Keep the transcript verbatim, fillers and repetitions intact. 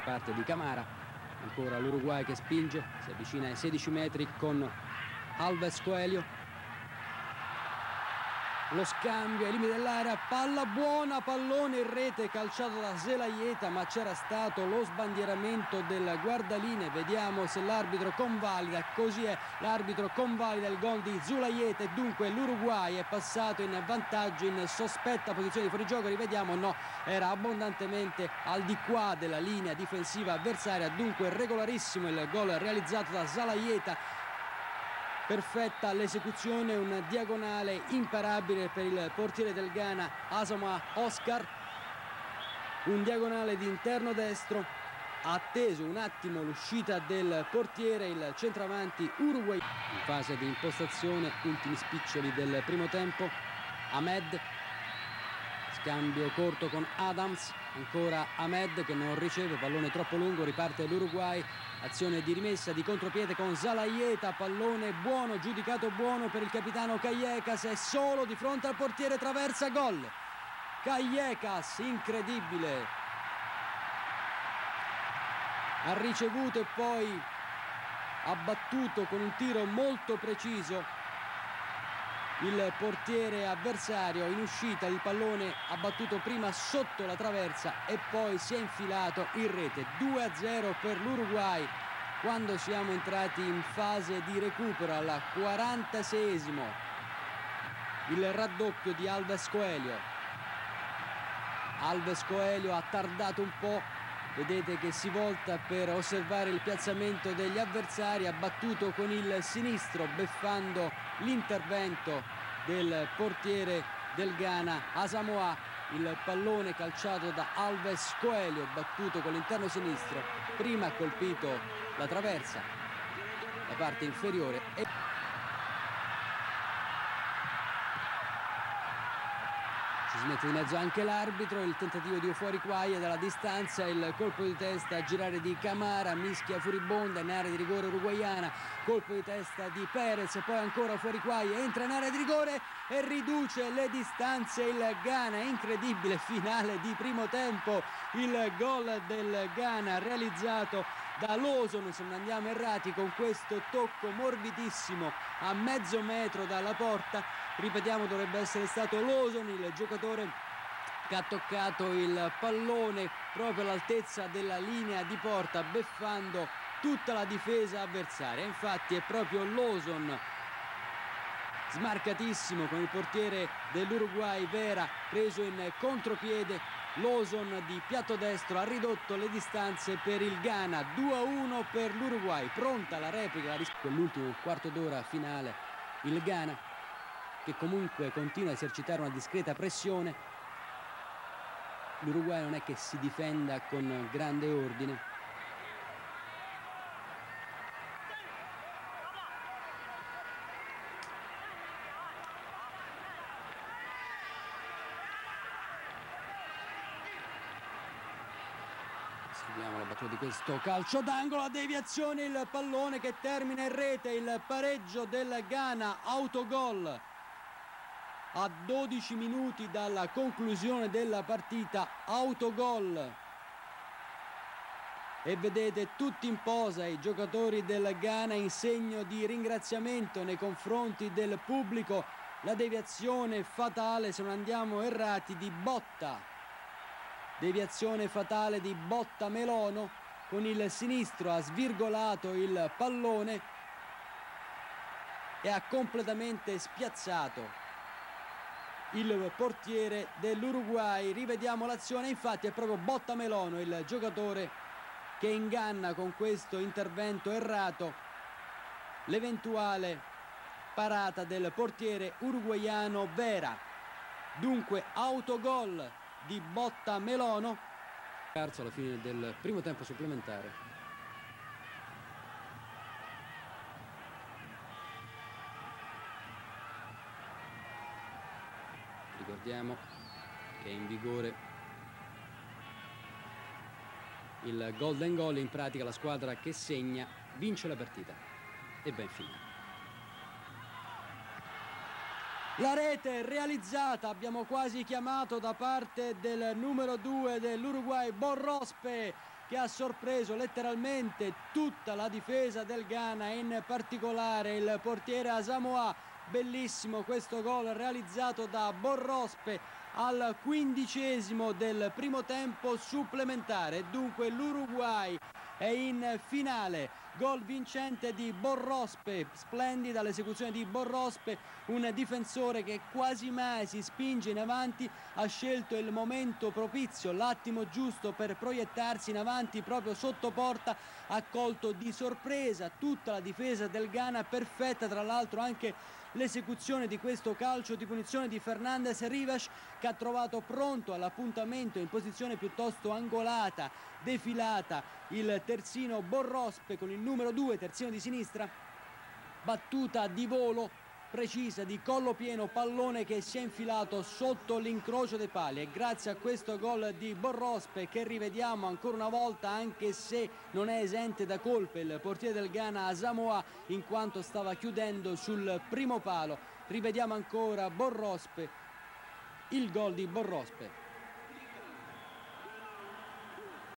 parte di Camara. Ancora l'Uruguay che spinge, si avvicina ai sedici metri con Alves Coelho. Lo scambio ai limiti dell'area, palla buona, pallone in rete calciato da Zelaieta, ma c'era stato lo sbandieramento del guardaline. Vediamo se l'arbitro convalida. Così è, l'arbitro convalida il gol di Zelaieta e dunque l'Uruguay è passato in vantaggio in sospetta posizione di fuorigioco. Rivediamo, no, era abbondantemente al di qua della linea difensiva avversaria, dunque regolarissimo il gol realizzato da Zelaieta. Perfetta l'esecuzione, un diagonale imparabile per il portiere del Ghana, Asamoah Oscar. Un diagonale di interno destro, ha atteso un attimo l'uscita del portiere, il centravanti uruguay. In fase di impostazione, ultimi spiccioli del primo tempo. Ahmed, scambio corto con Adams, ancora Ahmed che non riceve, pallone troppo lungo, riparte l'Uruguay. Azione di rimessa di contropiede con Zelaieta, pallone buono, giudicato buono per il capitano Callejas, è solo di fronte al portiere, traversa, gol. Callejas, incredibile. Ha ricevuto e poi ha battuto con un tiro molto preciso il portiere avversario. In uscita il pallone ha battuto prima sotto la traversa e poi si è infilato in rete. Due a zero per l'Uruguay quando siamo entrati in fase di recupero al quarantaseiesimo. Il raddoppio di Alves Coelho. Alves Coelho ha tardato un po', vedete che si volta per osservare il piazzamento degli avversari, ha battuto con il sinistro beffando l'intervento del portiere del Ghana, Asamoah. Il pallone calciato da Alves Coelho, battuto con l'interno sinistro, prima ha colpito la traversa, la parte inferiore e si mette di mezzo anche l'arbitro. Il tentativo di fuori quaglia dalla distanza, il colpo di testa a girare di Camara, mischia furibonda in area di rigore uruguaiana, colpo di testa di Perez e poi ancora fuori quaglia, entra in area di rigore e riduce le distanze il Ghana. Incredibile finale di primo tempo, il gol del Ghana realizzato da Lawson, se non andiamo errati, con questo tocco morbidissimo a mezzo metro dalla porta. Ripetiamo, dovrebbe essere stato Lawson il giocatore che ha toccato il pallone proprio all'altezza della linea di porta, beffando tutta la difesa avversaria. Infatti è proprio Lawson, smarcatissimo con il portiere dell'Uruguay Vera, preso in contropiede. Lawson di piatto destro ha ridotto le distanze per il Ghana. Due a uno per l'Uruguay. Pronta la replica, quell'ultimo quarto d'ora finale. Il Ghana che comunque continua a esercitare una discreta pressione. L'Uruguay non è che si difenda con grande ordine. Seguiamo la battuta di questo calcio d'angolo, la deviazione, il pallone che termina in rete, il pareggio del Ghana, autogol a dodici minuti dalla conclusione della partita, autogol. E vedete tutti in posa i giocatori del Ghana in segno di ringraziamento nei confronti del pubblico. La deviazione fatale, se non andiamo errati, di Botta. Deviazione fatale di Botta Melono, con il sinistro ha svirgolato il pallone e ha completamente spiazzato il portiere dell'Uruguay. Rivediamo l'azione, infatti è proprio Botta Melono il giocatore che inganna con questo intervento errato l'eventuale parata del portiere uruguaiano Vera. Dunque autogol di Botta Melono. Terzo alla fine del primo tempo supplementare. Ricordiamo che è in vigore il golden goal, in pratica la squadra che segna vince la partita e ben finita. La rete realizzata, abbiamo quasi chiamato da parte del numero due dell'Uruguay, Borrospe, che ha sorpreso letteralmente tutta la difesa del Ghana, in particolare il portiere Asamoah. Bellissimo questo gol realizzato da Borrospe al quindicesimo del primo tempo supplementare. Dunque l'Uruguay è in finale. Gol vincente di Borrospe, splendida l'esecuzione di Borrospe, un difensore che quasi mai si spinge in avanti, ha scelto il momento propizio, l'attimo giusto per proiettarsi in avanti proprio sotto porta, ha colto di sorpresa tutta la difesa del Ghana, perfetta tra l'altro anche l'esecuzione di questo calcio di punizione di Fernandez Rivas, che ha trovato pronto all'appuntamento in posizione piuttosto angolata, defilata, il terzino Borrospe con il numero due, terzino di sinistra. Battuta di volo precisa, di collo pieno, pallone che si è infilato sotto l'incrocio dei pali, e grazie a questo gol di Borrospe, che rivediamo ancora una volta, anche se non è esente da colpe il portiere del Ghana Asamoah, in quanto stava chiudendo sul primo palo. Rivediamo ancora Borrospe, il gol di Borrospe.